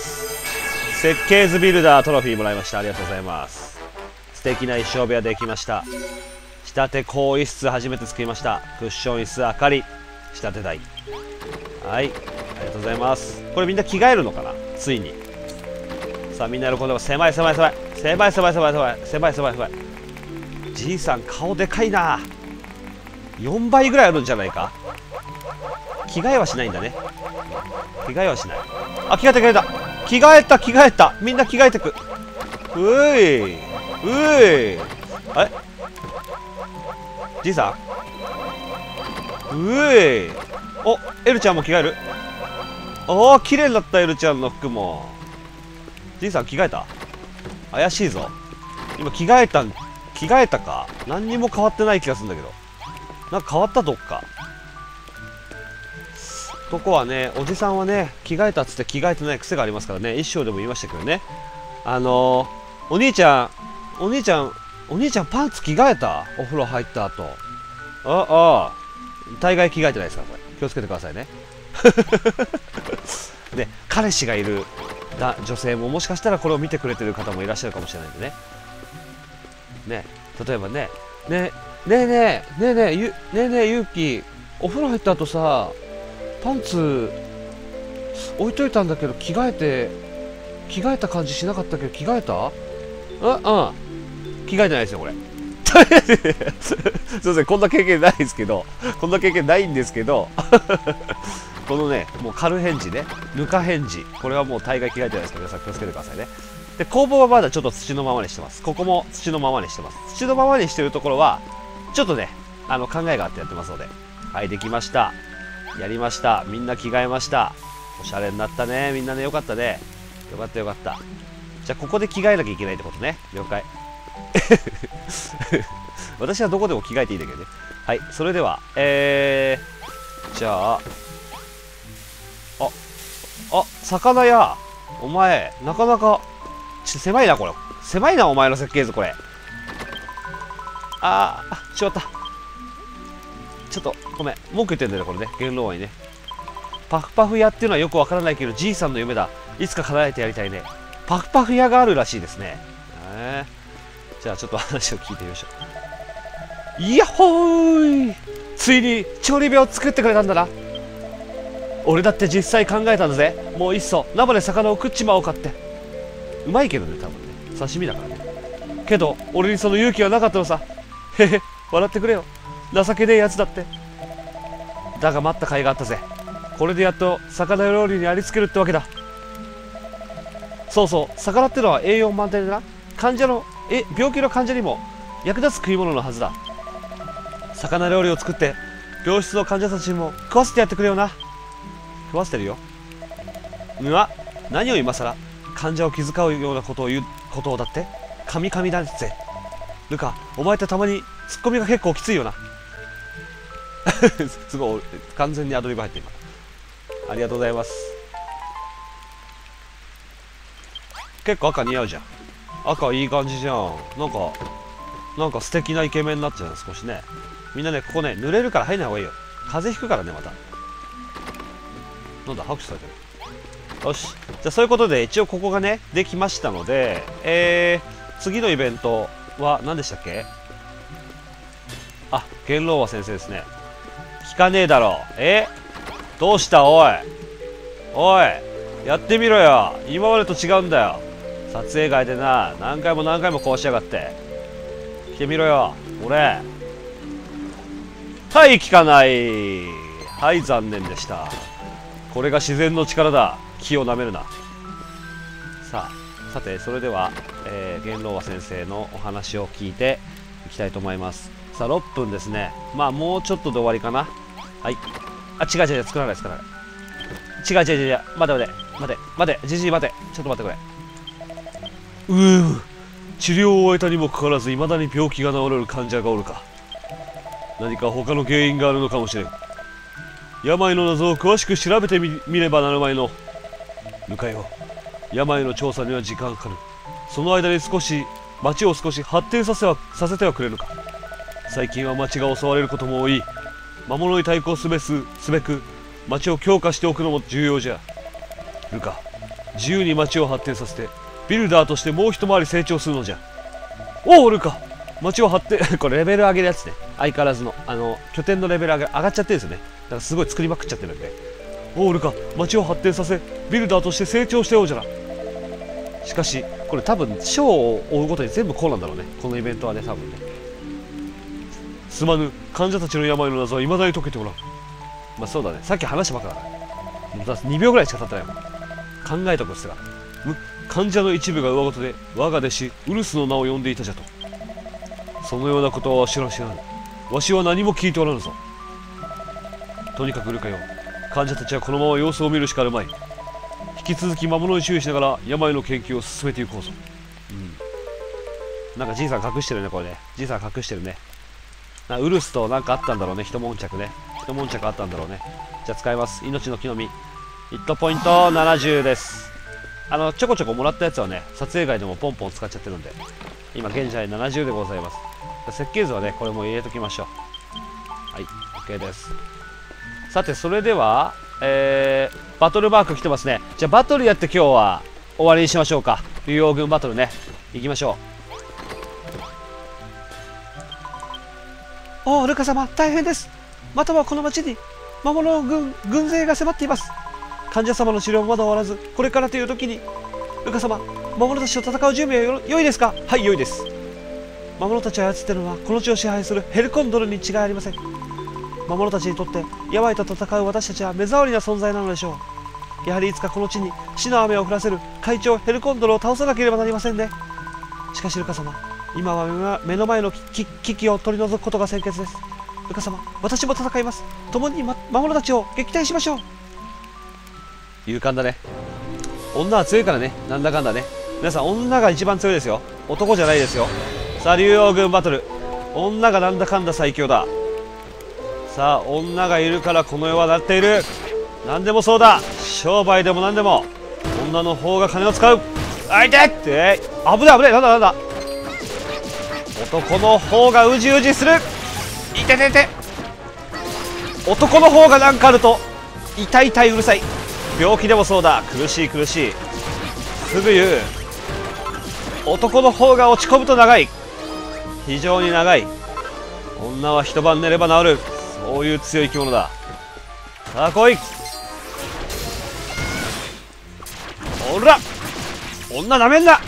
設計図ビルダートロフィーもらいました。ありがとうございます。素敵な衣装部屋できました。仕立て更衣室初めて作りました。クッション椅子明かり仕立て台。はい、ありがとうございます。これみんな着替えるのかな、ついに。さあみんな喜んでます。狭い狭い狭い狭い狭い狭い狭い狭い狭い狭い。じいさん顔でかいな。よんばいぐらいあるんじゃないか。着替えはしないんだね。着替えはしない。あ、着替えた着替えた着替えた着替えた。みんな着替えてく。ういういあれじいさん、ういお、エルちゃんも着替える。おお、綺麗になった。エルちゃんの服も。じいさん着替えた。怪しいぞ。今着替えたん着替えたか。何にも変わってない気がするんだけど。なんか変わった。どっかとこはね、おじさんはね、着替えたっつって着替えてない癖がありますからね。一生でも言いましたけどね。あのー、お兄ちゃんお兄ちゃんお兄ちゃんパンツ着替えた。お風呂入った後。ああ大概着替えてないですから、これ気をつけてくださいね。で、彼氏がいるだ女性ももしかしたらこれを見てくれてる方もいらっしゃるかもしれないんでね。ね、例えばね、ねねえねえねえねえゆねえねえゆうき、お風呂入った後さ、パンツ置いといたんだけど着替えて着替えた感じしなかったけど着替えた？あ、うん、着替えてないですよこれ。すいません、こんな経験ないですけど、こんな経験ないんですけど、このね、もう軽返事ね、ぬか返事、これはもう大概着替えてないですから、皆さん気をつけてくださいね。で、工房はまだちょっと土のままにしてます。ここも土のままにしてます。土のままにしてるところは、ちょっとね、あの考えがあってやってますので。はい、できました。やりました。みんな着替えました。おしゃれになったね。みんなね、よかったね。よかったよかった。じゃあ、ここで着替えなきゃいけないってことね。了解。私はどこでも着替えていいんだけどね。はい、それでは、えー、じゃあ、あ、あ、魚屋、お前、なかなか、ちょっと狭いな、これ。狭いな、お前の設計図、これ。あー、あ、しまった。ちょっと、ごめん。文句言ってんだよね、これね。元老王にね。パフパフ屋っていうのはよくわからないけど、じいさんの夢だ。いつか叶えてやりたいね。パフパフ屋があるらしいですね。えー、じゃあ、ちょっと話を聞いてみましょう。いやっほーい、ついに調理部屋を作ってくれたんだな。俺だって実際考えたんだぜ。もういっそ生で魚を食っちまおうかって。うまいけどね、多分ね、刺身だからね。けど俺にその勇気はなかったのさ。へへ、笑ってくれよ、情けねえやつだって。だが待った甲斐があったぜ。これでやっと魚料理にありつけるってわけだ。そうそう、魚ってのは栄養満点でな、患者のえ病気の患者にも役立つ食い物のはずだ。魚料理を作って病室の患者たちにも食わせてやってくれよな。食わせてるよ。うわ、何を今さら患者を気遣うようなことを言うことをだって。カミカミだぜ。ルカ、お前ってたまにツッコミが結構きついよな。すごい完全にアドリブ入って今。ありがとうございます。結構赤似合うじゃん。赤いい感じじゃん。なんかなんか素敵なイケメンになっちゃう。少しね。みんなね、ここね、濡れるから入んない方がいいよ。風邪ひくからね、また。なんだ、拍手されてる。よし。じゃあ、そういうことで、一応ここがね、できましたので、えー、次のイベントは何でしたっけ？あ、元老和先生ですね。聞かねえだろ。え？どうしたおい。おい。やってみろよ。今までと違うんだよ。撮影外でな、何回も何回も壊しやがって。来てみろよ。俺。はい、聞かない。はい、残念でした。これが自然の力だ。気をなめるな。さあ、さて、それでは、えー、元老和先生のお話を聞いていきたいと思います。さあ、ろっぷんですね。まあ、もうちょっとで終わりかな。はい。あ、違う違う違う、作らない、作らない。違う違う違う、待て待て、待て、待て、じじい待て、ちょっと待ってくれ。うー、治療を終えたにもかかわらず、未だに病気が治れる患者がおるか。何か他の原因があるのかもしれん。病の謎を詳しく調べてみ、見ればなるまいの。ルカよ、病の調査には時間かかる。 その間に少し町を少し発展させはさせてはくれぬか。最近は町が襲われることも多い。魔物に対抗すべすすべく町を強化しておくのも重要じゃ。ルカ、自由に町を発展させてビルダーとしてもう一回り成長するのじゃ。おおルカ、町を発展これレベル上げるやつね。相変わらずのあの拠点のレベル上げ上がっちゃってるんですよね。だからすごい作りまくっちゃってるんで、おおルカ、町を発展させビルダーとして成長しておうじゃな。しかしこれ多分賞を追うごとに全部こうなんだろうね、このイベントはね。多分ね、すまぬ、患者たちの病の謎は未だに解けておらん。まあそうだね、さっき話したばっかだから。にびょうぐらいしか経ってないもん。考えとくっすが、む患者の一部が上事で我が弟子ウルスの名を呼んでいたじゃと。そのようなことはわしら知らぬ。わしは何も聞いておらぬぞ。とにかくルカよ、患者たちはこのまま様子を見るしかあるまい。引き続き魔物に注意しながら病の研究を進めていこうぞ。うん、なんかじいさん隠してるね、これね。じいさん隠してるね。なウルスとなんかあったんだろうね。一悶着ね。一悶着あったんだろうね。じゃあ使います。命の木の実。ヒットポイントななじゅうです。あの、ちょこちょこもらったやつはね、撮影外でもポンポン使っちゃってるんで、今現在ななじゅうでございます。設計図はね、これも入れときましょう。はい、OK です。さて、それでは、えー、バトルマーク来てますね。じゃあバトルやって今日は終わりにしましょうか。竜王軍バトルね。行きましょう。おお、ルカ様、大変です。またはこの町に魔物の軍軍勢が迫っています。患者様の治療もまだ終わらず、これからという時に、ルカ様、魔物たちと戦う準備はよ良いですか。はい、良いです。魔物たちを操っているのはこの地を支配するヘルコンドルに違いありません。魔物たちにとって病と戦う私たちは目障りな存在なのでしょう。やはりいつかこの地に死の雨を降らせる会長ヘルコンドルを倒さなければなりませんね。しかしルカ様、今は目の前の危機を取り除くことが先決です。ルカ様、私も戦います。共に、ま、魔物たちを撃退しましょう。勇敢だね。女は強いからね、なんだかんだね。皆さん、女が一番強いですよ。男じゃないですよ。さあ、竜王軍バトル。女がなんだかんだ最強だ。さあ、女がいるからこの世はなっている。何でもそうだ。商売でも何でも女の方が金を使う。あいてって、危ない危ない。なんだなんだ。男の方がうじうじする。いててて。男の方がなんかあると痛い痛いうるさい。病気でもそうだ。苦しい苦しい。すぐ言う。男の方が落ち込むと長い。非常に長い。女は一晩寝れば治る。そういう強い生き物だ。さあ来い。おら、女なめんな。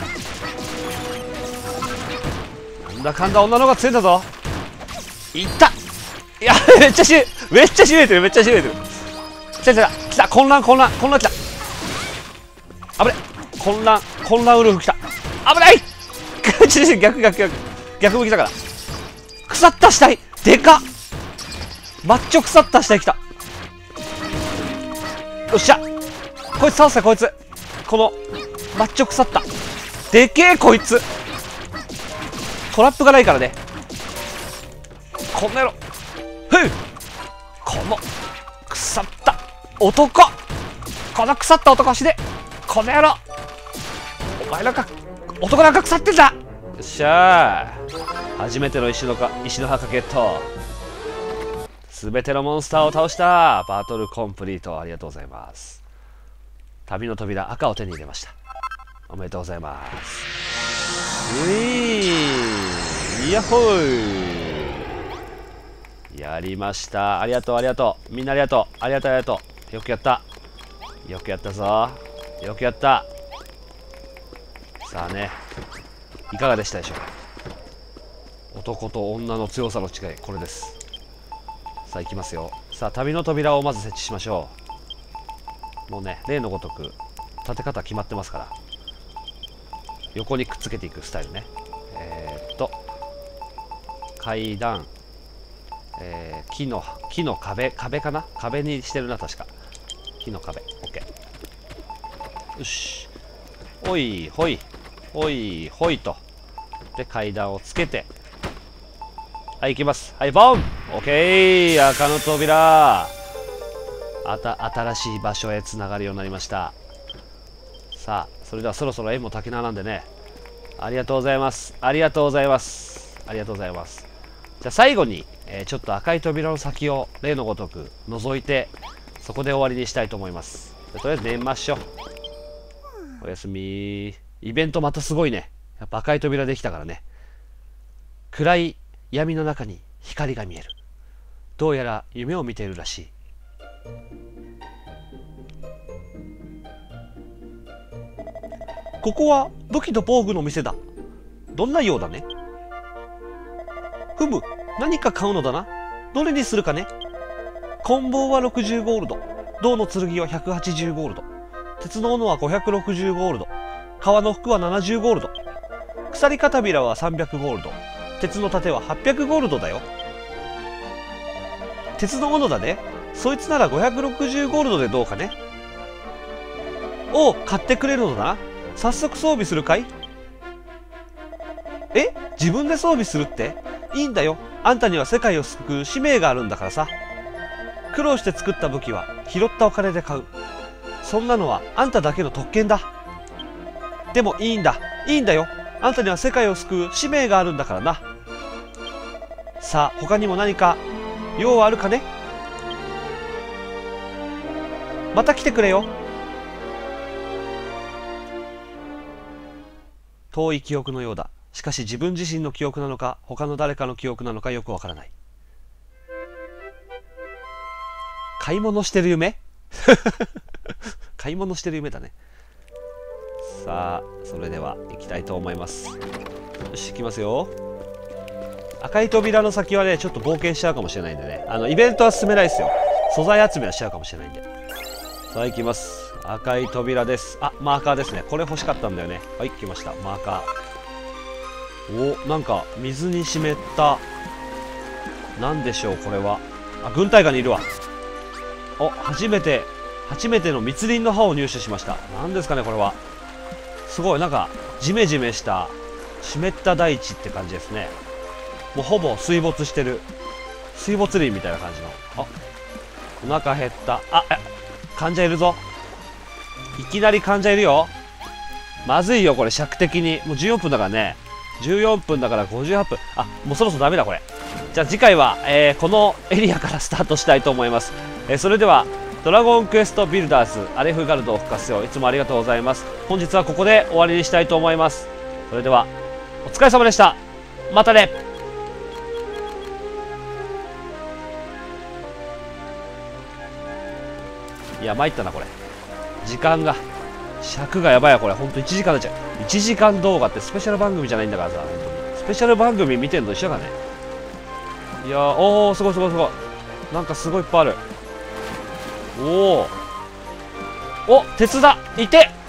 なんだかんだ女の方が強いんだぞ。いった。いや、めっちゃしめっちゃしびれてる。めっちゃしびれてる。来た来た来た。混乱混乱混乱来た。危ない。混乱混乱ウルフ来た。危ない。逆逆逆逆向きだから。腐った死体でかっ。マッチョ腐った死体来た。よっしゃ、こいつ倒せ。こいつこのマッチョ腐ったでけえこいつ。トラップがないからね。この野郎。ふう、この腐った男、この腐った男死ね。この野郎、お前なんか男なんか腐ってんだ。よっしゃー、初めての石のか石の墓ゲット。すべてのモンスターを倒した。バトルコンプリート。ありがとうございます。旅の扉赤を手に入れました。おめでとうございます。ういー、やっほー、やりました。ありがとうありがとう。みんなありがとう。ありがとうありがとう。よくやった。よくやったぞ。よくやった。さあね、いかがでしたでしょうか。男と女の強さの違い、これです。さあ行きますよ。さあ旅の扉をまず設置しましょう。もうね、例のごとく立て方決まってますから、横にくっつけていくスタイルね。えー、っと階段、えー、木の木の壁壁かな、壁にしてるな確か。木の壁 OK。 よし、ほいほいほいほいと。で階段をつけて、はい、行きます。はい、ボン OK。 赤の扉、あた新しい場所へつながるようになりました。さあそれではそろそろ縁も竹縄なんでね、 ありがとうございます。ありがとうございます。ありがとうございます。じゃあ最後に、えー、ちょっと赤い扉の先を例のごとく覗いて、そこで終わりにしたいと思います。とりあえず寝ましょう。おやすみ。イベントまたすごいね。やっぱ赤い扉できたからね。暗い闇の中に光が見える。どうやら夢を見ているらしい。ここは武器と防具の店だ。どんなようだね。ふむ、何か買うのだな。どれにするかね。棍棒はろくじゅうゴールド。銅の剣はひゃくはちじゅうゴールド。鉄の斧はごひゃくろくじゅうゴールド。革の服はななじゅうゴールド。鎖片びらはさんびゃくゴールド。鉄の盾ははっぴゃくゴールドだよ。鉄の斧だね。そいつならごひゃくろくじゅうゴールドでどうかね。おう、買ってくれるのだな。早速装備するかい。え、自分で装備するって。いいんだよ。あんたには世界を救う使命があるんだからさ。苦労して作った武器は拾ったお金で買う。そんなのはあんただけの特権だ。でもいいんだ、いいんだよ。あんたには世界を救う使命があるんだからな。さあ、他にも何か用はあるかね。また来てくれよ。遠い記憶のようだ。しかし自分自身の記憶なのか、他の誰かの記憶なのかよくわからない。買い物してる夢買い物してる夢だね。さあ、それでは行きたいと思います。よし、行きますよ。赤い扉の先はね、ちょっと冒険しちゃうかもしれないんでね。あの、イベントは進めないですよ。素材集めはしちゃうかもしれないんで。さあ、行きます。赤い扉です。あ、マーカーですね。これ欲しかったんだよね。はい、来ました。マーカー。お、なんか、水に湿った。なんでしょう、これは。あ、軍隊がにいるわ。お、初めて、初めての密林の葉を入手しました。何ですかね、これは。すごい、なんか、ジメジメした、湿った大地って感じですね。もうほぼ水没してる。水没林みたいな感じの。あ、お腹減った。あ、え、患者いるぞ。いきなり患者いるよ。まずいよ、これ、尺的に。もうじゅうよんぷんだからね。じゅうよんぷんだからごじゅうはっぷん。あ、もうそろそろダメだ、これ。じゃあ次回は、えー、このエリアからスタートしたいと思います。えー、それでは、ドラゴンクエストビルダーズアレフガルドを復活せよ。いつもありがとうございます。本日はここで終わりにしたいと思います。それでは、お疲れ様でした。またね。いや、参ったな、これ。時間が、尺がやばいや、これ。ほんといちじかんになっちゃう。いちじかん動画ってスペシャル番組じゃないんだからさ、本当に。スペシャル番組見てんのと一緒だね。いやー、おー、すごいすごいすごい。なんかすごいいっぱいある。おお。お、鉄だ。いて。